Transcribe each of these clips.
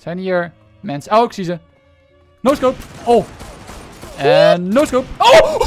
Zijn hier mensen? Oh, ik zie ze. No-scope. Oh. En no-scope. Oh!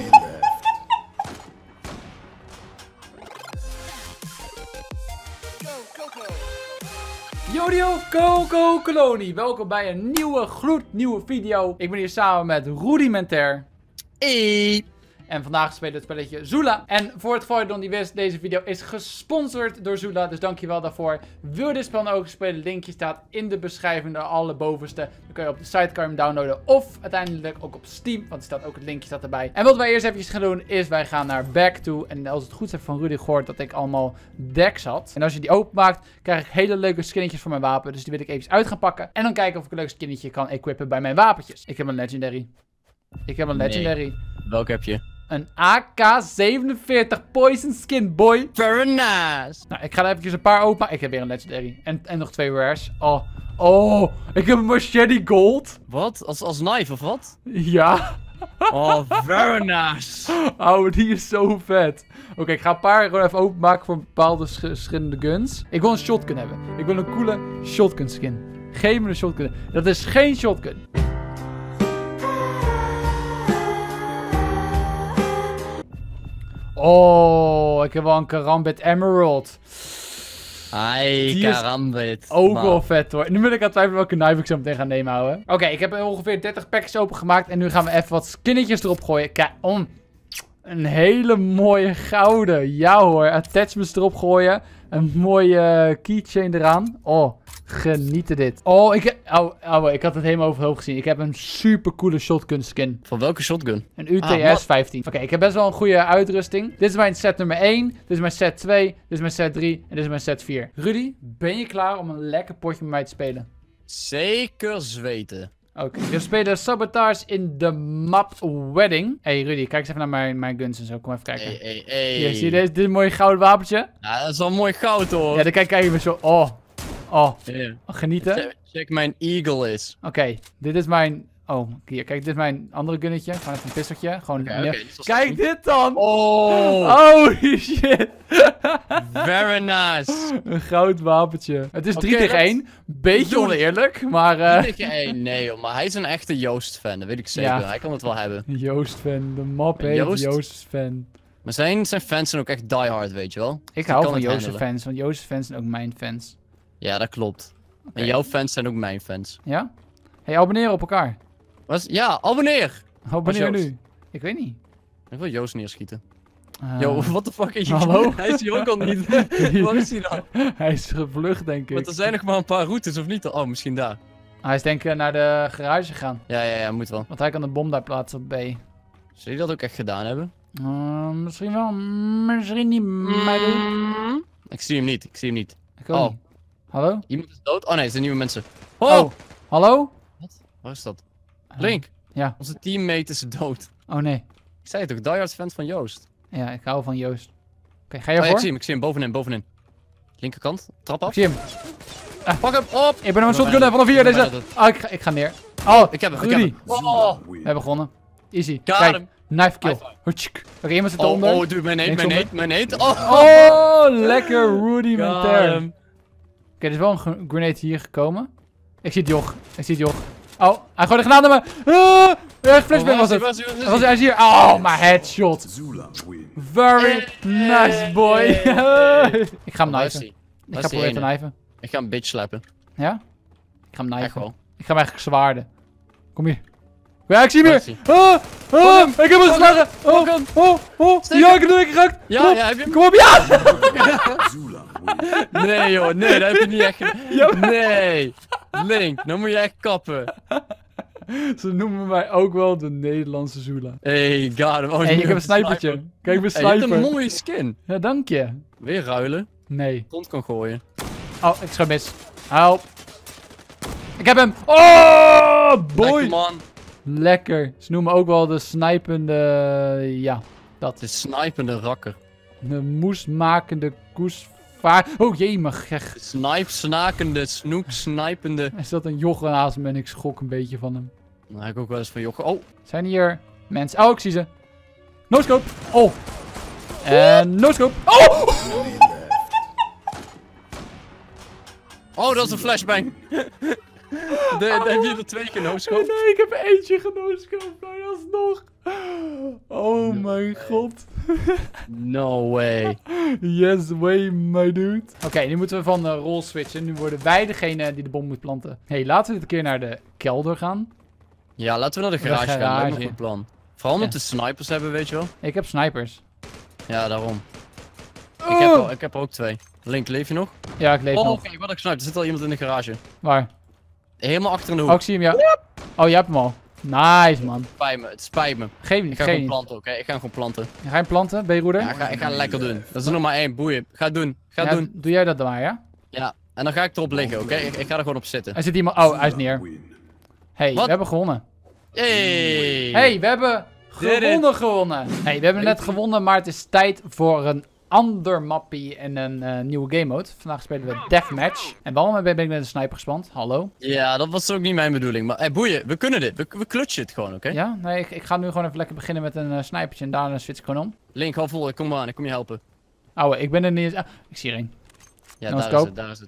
Yo, Coco Kolonie. Welkom bij een nieuwe, gloednieuwe video. Ik ben hier samen met Rudimentair. Hey. En vandaag spelen we het spelletje Zula. En voor het geval je nog niet wist, deze video is gesponsord door Zula. Dus dankjewel daarvoor. Wil je dit spel nou ook spelen? Linkje staat in de beschrijving, de allerbovenste. Dan kun je op de site kan je hem downloaden. Of uiteindelijk ook op Steam. Want er staat ook het linkje staat erbij. En wat wij eerst eventjes gaan doen, is wij gaan naar Back toe. En als het goed is, heb ik van Rudy gehoord dat ik allemaal decks had. En als je die openmaakt, krijg ik hele leuke skinnetjes voor mijn wapen. Dus die wil ik even uit gaan pakken. En dan kijken of ik een leuk skinnetje kan equippen bij mijn wapentjes. Ik heb een legendary. Nee. Welke heb je? Een AK-47 Poison Skin, boy. Very nice. Nou, ik ga er eventjes een paar open. Ik heb weer een legendary. En nog 2 rares. Oh, ik heb een machete gold. Wat? Als knife of wat? Ja. Oh, very nice. Oh, die is zo vet. Oké, ik ga een paar gewoon even openmaken voor bepaalde verschillende guns. Ik wil een shotgun hebben. Ik wil een coole shotgun skin. Geef me een shotgun. Dat is geen shotgun. Oh, ik heb wel een Karambit Emerald. Ai, Karambit. Ook wel vet hoor. Nu ben ik aan het twijfelen welke knife ik zo meteen ga nemen, houden. Oké, ik heb ongeveer 30 packjes opengemaakt. En nu gaan we even wat skinnetjes erop gooien. Kijk, een hele mooie gouden. Ja hoor, attachments erop gooien. Een mooie keychain eraan. Oh, genieten dit. Oh, ik had het helemaal overhoog gezien. Ik heb een super coole shotgun skin. Van welke shotgun? Een UTS 15. Oké, ik heb best wel een goede uitrusting. Dit is mijn set nummer 1. Dit is mijn set 2. Dit is mijn set 3. En dit is mijn set 4. Rudy, ben je klaar om een lekker potje met mij te spelen? Zeker zweten. Oké, we spelen Sabotage in de map Wedding. Hey Rudy, kijk eens even naar mijn guns en zo. Kom even kijken. Hey. Hier, zie je dit mooie gouden wapentje? Ja, dat is wel mooi goud hoor. Ja, dan kijk je me zo. Oh, Yeah. genieten. Check mijn eagle is. Oké, dit is mijn... Oh, hier, kijk, dit is mijn andere gunnetje. Gewoon even een pistoltje. Gewoon... Okay, kijk dit dan! Oh! Holy shit! Very nice! Een goud wapentje. Het is 3 tegen 1. Beetje oneerlijk, maar... 3 tegen 1, nee joh, maar hij is een echte Joost-fan, dat weet ik zeker. Ja. Hij kan het wel hebben. Joost-fan, de map heet Joost-fan. Maar zijn fans zijn ook echt diehard, weet je wel? Ik hou van Joost-fans, want Joost-fans zijn ook mijn fans. Ja, dat klopt. Okay. En jouw fans zijn ook mijn fans. Ja? Hey, abonneer op elkaar. Ja, abonneer! Abonneer nu. Ik weet niet. Ik wil Joost neerschieten. Yo, what the fuck is je? Hallo? Hij is hier ook al niet. Waar is hij dan? Hij is gevlucht, denk ik. Want er zijn nog maar een paar routes, of niet? Oh, misschien daar. Hij is denk ik naar de garage gegaan. Ja, moet wel. Want hij kan de bom daar plaatsen op B. Zou je dat ook echt gedaan hebben? Misschien wel, misschien niet. Ik zie hem niet, Ik ook niet. Hallo? Iemand is dood? Oh nee, het zijn nieuwe mensen. Oh, hallo? Wat? Waar is dat? Link. Ja. Onze teammate is dood. Oh nee. Ik zei het toch, diehard fan van Joost. Ja, ik hou van Joost. Oké, ga je voor? Ik zie hem, bovenin. Linkerkant, trap af. Ik zie hem. Pak hem op! Ik ben hem een shotgun vanaf hier, deze. Ik ga neer. Oh, ik heb hem, Rudy. Oh. We hebben gewonnen. Easy. Got Kijk, hem. knife kill. Oké, iemand zit eronder. Oh, dude, mijn eet. Oh, lekker Rudimentair. Oké, er is wel een grenade hier gekomen. Ik zie het joch. Oh, hij gooit de granaat naar me. Flashbang was het. Hij is hier. Oh, mijn headshot. Very nice, boy. Ik ga hem knifen. Ik ga proberen te knifen. Ik ga hem bitch slappen. Ja? Ik ga hem Echt knifen. wel. Ik ga hem eigenlijk zwaarden. Kom hier. Ja, ik zie hem weer. Ik heb hem geslagen. Ja, ik heb hem geraakt. Ja, heb je hem? Kom op, ja. Nee joh, nee, dat heb je niet echt Nee. Link, nou moet je echt kappen. Ze noemen mij ook wel de Nederlandse Zula. Hey, got him. Hey, ik heb een snipertje. Kijk, mijn sniper. Je hebt een mooie skin. Ja, dank je. Weer ruilen. Nee. Rond kan gooien. Oh, ik schiet mis. Help. Ik heb hem. Oh, boy. Lekker man. Lekker. Ze noemen ook wel de snipende... Ja, dat. De snipende rakker. De moesmakende koesvaar... Oh, jee, mijn gek. Snakende, snipende. Er zat een joch naast me en ik schrok een beetje van hem. Nou, ik ook wel eens van joch. Oh. Zijn hier mensen? Oh, ik zie ze. No-scope. Oh. En no-scope. Oh! Oh, dat is een flashbang. Heb je er 2 genooscoop? Nee, ik heb eentje genooscoop. Nou, alsnog. Oh mijn god. No way. Yes way, my dude. Oké, nu moeten we van de rol switchen. Nu worden wij degene die de bom moet planten. Hey, laten we dit keer naar de kelder gaan. Ja, laten we naar de garage gaan. Dat is een goed plan. Vooral omdat we snipers hebben, weet je wel. Ik heb snipers. Ja, daarom. Oh! Ik heb er ook 2. Link, leef je nog? Ja, ik leef nog. Oh, kijk wat ik snipe. Er zit al iemand in de garage. Waar? Helemaal achter in de hoek. Oh, ik zie hem, ja. Oh, jij hebt hem al. Nice, man. Het spijt me. Geef niet, Ik ga geef gewoon niet. planten, oké? Ik ga gewoon planten. Ga je hem planten, B-roeder? Ja, ik ga lekker doen. Dat is er nog maar 1, boeien. Ga het doen. Ga het doen. Doe jij dat dan maar, ja? Ja, en dan ga ik erop liggen, oké? Ik ga er gewoon op zitten. Er zit iemand... Oh, hij is neer. Hey, Wat? we hebben gewonnen. Hey! Hey, we hebben gewonnen. Hey, we hebben net gewonnen, maar het is tijd voor een ander mappie en een nieuwe game mode. Vandaag spelen we Deathmatch. En waarom ben ik net een sniper gespand? Hallo? Ja, dat was ook niet mijn bedoeling. Maar boeien, we kunnen dit. We klutsen het gewoon, oké? Ja? Nee, ik ga nu gewoon even lekker beginnen met een snipertje en daarna switch ik gewoon om. Link, hou vol. Ik kom maar aan. Ik kom je helpen. Ouwe, ik ben er niet eens... Ah, ik zie er een. Ja, No daar is scope. het. Daar is het.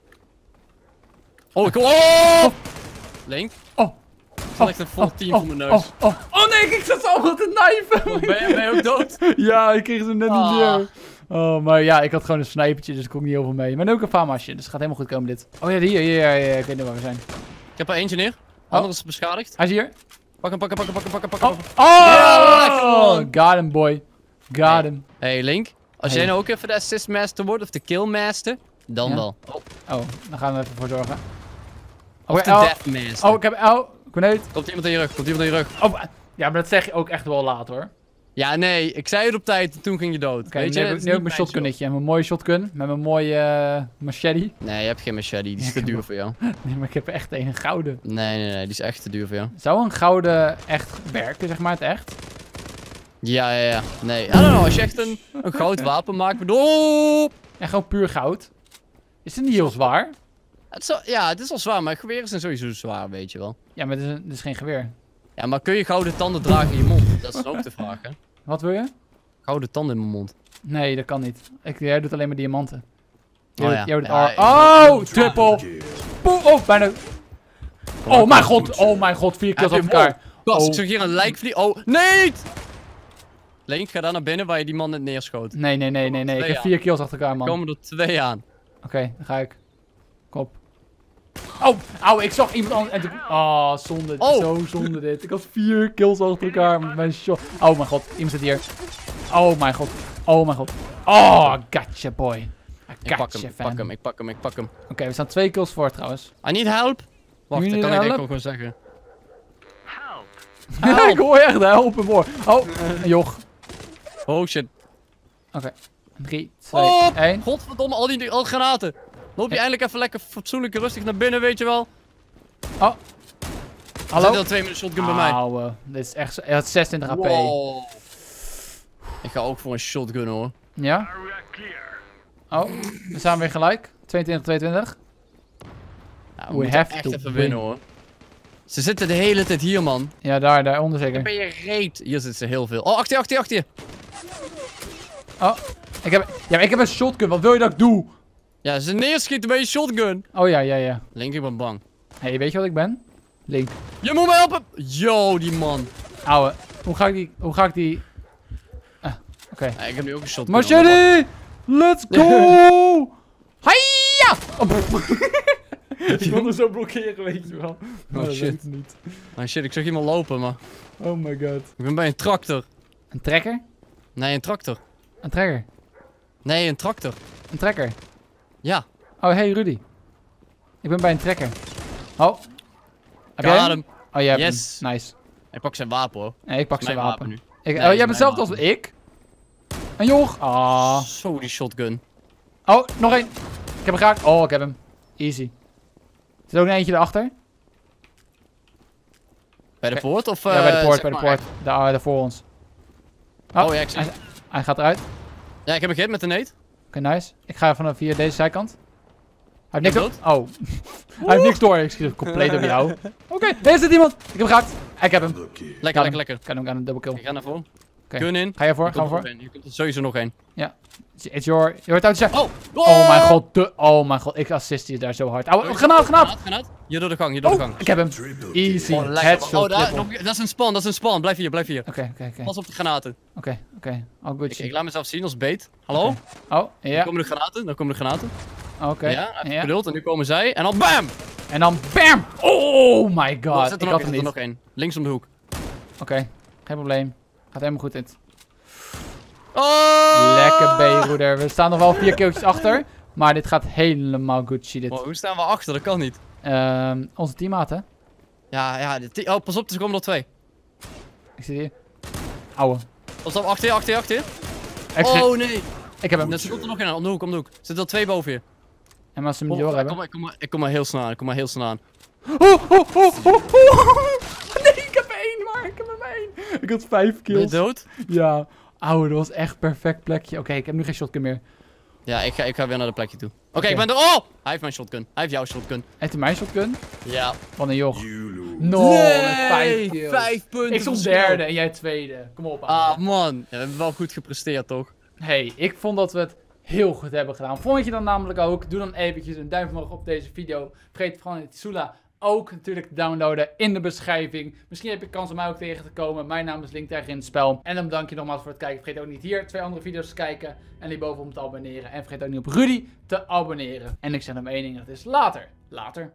Oh, ik kom... Oh! Link? Oh. Er staat echt een vol team voor mijn neus. Oh nee, ik zat zo allemaal te knijpen. Oh, ben je ook dood? Ja, ik kreeg ze net niet neer. Oh, maar ja, ik had gewoon een snipertje, dus ik kon niet heel veel mee. Maar nu ook een famasje, dus het gaat helemaal goed komen dit. Oh ja, hier, ik weet niet waar we zijn. Ik heb er eentje neer. Ander is beschadigd. Hij is hier. Pak hem. Oh, Ja, got him, boy. Got him. Hey Link, als jij nou ook even de assist master wordt, of de kill master, dan Ja. wel. Oh, daar gaan we even voor zorgen. Of de oh, death master. oh, ik heb... Oh, grenade. Komt iemand in je rug, Oh, ja, maar dat zeg je ook echt wel laat, hoor. Ja, nee, ik zei het op tijd en toen ging je dood. Oké, Weet nu je, heb het ik is mijn niet shotgunnetje. Mijn mooie shotgun. Met mijn mooie machete. Nee, je hebt geen machete, die is te duur voor jou. Nee, maar ik heb er echt een gouden. Nee, die is echt te duur voor jou. Zou een gouden echt werken, zeg maar, het echt? Ja. Nee, I don't know, als je echt een goud wapen maakt, bedoel... En gewoon puur goud. Is het niet heel zwaar? Het is wel zwaar, maar geweren zijn sowieso zwaar, weet je wel. Ja, maar het is geen geweer. Ja, maar kun je gouden tanden dragen in je mond? Dat is dan ook de vraag, hè? Wat wil je? Gouden tanden in mijn mond. Nee, dat kan niet. Jij doet alleen maar diamanten. Oh ja. Jij doet Ja, oh, triple. Oh, bijna. Oh mijn god, 4 kills op elkaar. Gast, ik zag hier een lijk vliegen. Oh, nee! Link, ga daar naar binnen waar je die man net neerschoot. Nee. Ik heb 4 kills achter elkaar, Er man. komen er 2 aan. Oké, dan ga ik. Kom op. Oh, auw, ik zag iemand anders. En toen... Oh, zonde. Oh. Zo zonde dit. Ik had 4 kills achter elkaar met mijn shot. Oh mijn god, iemand zit hier. Oh mijn god. Oh, gotcha, boy. Ik pak hem. Oké, we staan 2 kills voor trouwens. I need help. Wacht, You dat need kan ik help? denk ik gewoon zeggen. Ik hoor echt helpen, hoor. Oh, een joch. Oh shit. Oké. 3, 2, Oh, 1. godverdomme, al die granaten. Loop je eindelijk even lekker fatsoenlijk en rustig naar binnen, weet je wel. Oh. Er Hallo? zitten al 2 met een shotgun bij mij. Auwe, dit is echt... Hij had 26 HP. Wow. Ik ga ook voor een shotgun hoor. Ja? Oh, we staan weer gelijk. 22. Ja, We we moeten have echt to even win. winnen hoor. Ze zitten de hele tijd hier man. Ja, daaronder zeker. Ben je reet? Hier zitten ze heel veel. Oh, achter je. Oh, ik heb een shotgun. Wat wil je dat ik doe? Ja, ze neerschieten bij je shotgun. Oh ja. Link, ik ben bang. Hey, weet je wat ik ben? Link. Je moet me helpen. Yo, die man. Ouwe, hoe ga ik die... Oké. Ja, ik heb nu ook een shotgun. Machete! Let's go! Hiya! Ik wilde zo blokkeren, weet je wel. Maar dat shit. lukt niet. Oh shit, ik zag iemand lopen, maar... Oh my god. Ik ben bij een tractor. Een trekker? Nee, een tractor. Een trekker? Nee, een tractor. Een trekker? Ja. Oh, hey Rudy. Ik ben bij een trekker. Oh. Heb jij Got hem? hem. Oh, jij hebt Yes. hem. Nice. Ik pak zijn wapen hoor. Nee, ik pak zijn Mijn wapen. nu. Oh, is jij bent mijn hetzelfde als wapen. ik? Een joch. Ah. Zo, die shotgun. Oh, nog één. Ik heb hem geraakt. Oh, ik heb hem. Easy. Er zit ook een eentje erachter. Bij de Oké. poort of... Ja, bij de poort, zeg bij de maar poort. Daar voor ons. Oh, ja, ik zie. Hij gaat eruit. Ja, ik heb een gehit met de nate. Oké, nice. Ik ga vanaf hier deze zijkant. Hij heeft Ben niks je door. Oh. Hij heeft niks door. Ik schiet compleet op jou. Oké, deze zit iemand. Ik heb hem geraakt. Ik heb hem. Lekker. Ik kan hem aan een double Ik kill. ga naar voren. Gun in. Ga je voor, Hier ga komt er voor. nog één. Hier komt er sowieso nog één. It's your... Je hoort uit zeggen. Oh! Oh mijn god, oh mijn god. Ik assist je daar zo hard. Oh, granaat! Hier door de gang, hier door de gang. Ik heb hem. Easy. Oh, lekker. Headshot. Oh, daar, triple. dat is een spawn, dat is een spawn. Blijf hier. Oké. Pas op de granaten. Oké. Oh, good. Ik laat mezelf zien als bait. Hallo? Oh, Dan ja. komen de granaten, Oké. Ja, even geduld. En nu komen zij. En dan BAM! En dan BAM! Oh my Er god. zit Ik er had hem niet. nog één. Links om de hoek. Oké. Geen probleem. Gaat helemaal goed dit. Oh! Lekker B-roeder. We staan nog wel 4 killtjes achter. Maar dit gaat helemaal Gucci dit. Oh, hoe staan we achter? Dat kan niet. Onze teammaat hè. Ja. Oh, pas op, er komen er 2. Ik zit hier. Ouwe. Pas op, achter je. Oh Nee. Ik heb hem. Er komt er nog één aan, om de hoek. Er zitten er 2 boven je. En als ze hem niet door hebben. Ik kom maar heel snel aan. Oh. Nee, ik heb er 1 maar. Ik heb er maar 1. Ik had 5 Ben je kills. dood? Ja. Ouwe, dat was echt perfect plekje. Oké, ik heb nu geen shotgun meer. Ja, ik ga weer naar de plekje toe. Oké, Oké. ik ben er. Oh! Hij heeft mijn shotgun. Hij heeft jouw shotgun. Heeft hij mijn shotgun? Ja. Wat een joch. No, met 5 kills. 5 punten. Ik stond derde en jij tweede. Kom op. Ah, man. Ja, we hebben wel goed gepresteerd, toch? Hey, ik vond dat we het heel goed hebben gedaan. Vond je dan namelijk ook? Doe dan eventjes een duimpje omhoog op deze video. Vergeet vooral niet Sula ook natuurlijk te downloaden in de beschrijving. Misschien heb je kans om mij ook tegen te komen. Mijn naam is Link tegen in het spel. En dan bedank je nogmaals voor het kijken. Vergeet ook niet hier 2 andere video's te kijken. En hierboven om te abonneren. En vergeet ook niet op Rudy te abonneren. En ik zeg nog één ding, dat is later.